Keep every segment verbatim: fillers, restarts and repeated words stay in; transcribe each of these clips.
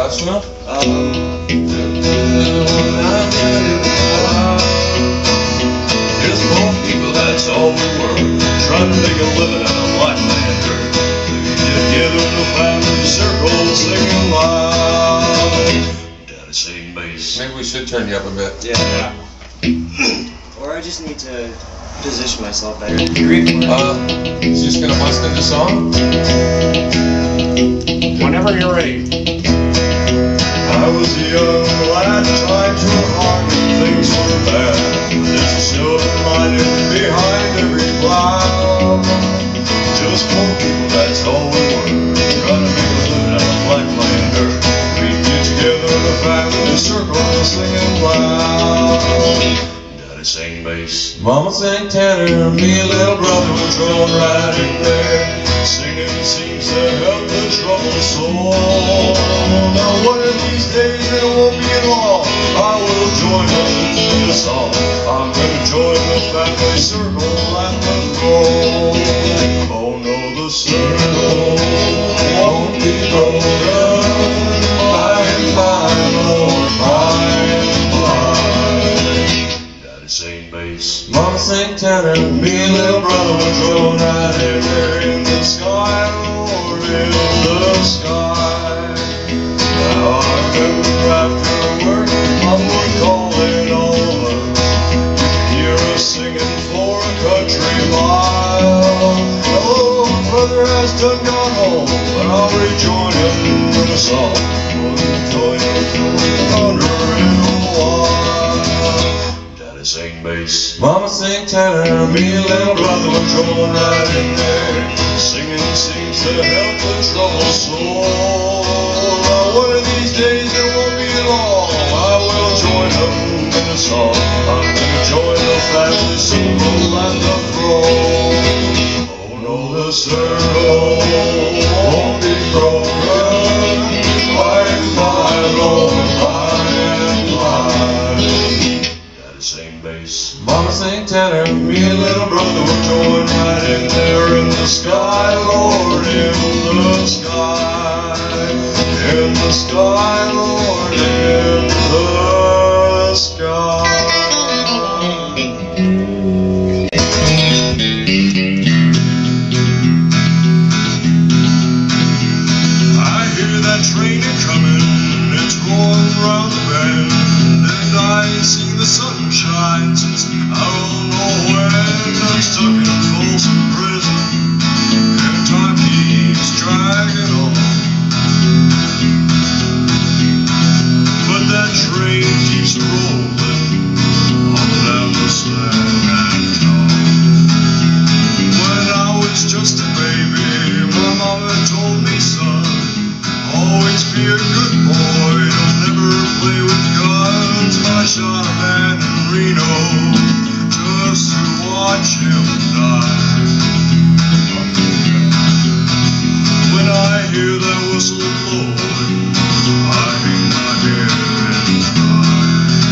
fast enough? Um, Just poor people, that's all we were. Trying to make a living out of black man dirt. Together in a family circle, singing loud. Daddy sing bass. Maybe we should turn you up a bit. yeah. Or I just need to position myself better. You read for it? Uh, is just gonna bust into song? Whenever you're ready. I was a young lad trying too hard when things were bad. There's a silver lining behind every cloud. Just poor people, that's all we were. Trying to make a living out of black land dirt. We'd get together in a family circle, singing loud. Daddy sang bass, Mama sang tenor, me and little brother were thrown right in there. Singing seems to help the troubled soul. Now one of these days it won't be long, I will join them in the song. I'm gonna join the family circle and the roll. Oh no, the circle won't be broken. By and by, Lord, by and by. Daddy sang bass, Mama sang tenor, me and little brother were thrown right in there in the sky, Lord, in the sky. Now I remember after work, Mom would call in all of us. You could hear us singing for a country mile. Hello, brother has done gone home, but I'll rejoin him in a song. We'll join him thunder in a while. Daddy sang bass, Mama sang tenor, me and little brother were thrown right in there. Singing seems to help the troubled soul. Now one of these days it won't be long, I will join them in a song. I'm gonna join the family circle and the throne. Oh no, the circle won't be broken. By and by, Lord, by and by. Daddy sang bass, Mama sang tenor, me and little brother were joined right in there in the sky, Lord, in the sky. In the sky, Lord, in the sky. I hear that train a-coming, it's rolling round the bend, and I ain't seen the sunshine since I don't know when. I'm stuck in Folsom Prison, and time keeps dragging on. But that train keeps rolling on down the Slang Town. When I was just a baby, my mama told me, son, always be a good boy, don't never play with guns. I shot a man in Reno just to watch him die. When I hear that whistle blowing, I hang my head and cry.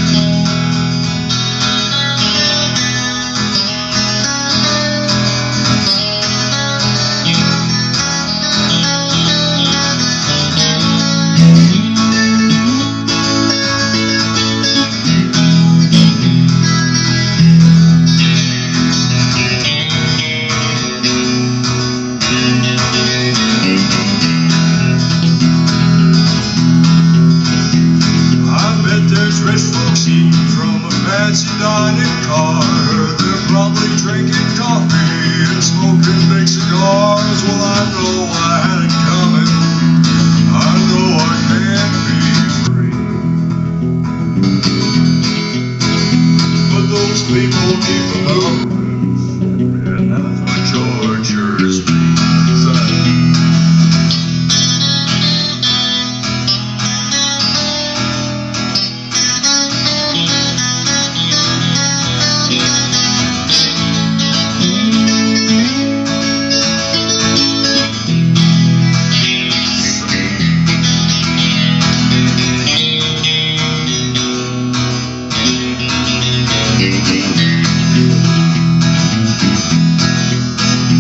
Dining car, they're probably drinking coffee and smoking big cigars. Well, I know I had it coming, I know I can't be free. But those people keep moving, and that's what tortures me.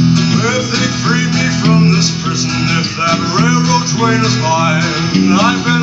If they freed me from this prison, if that railroad train is mine, I've been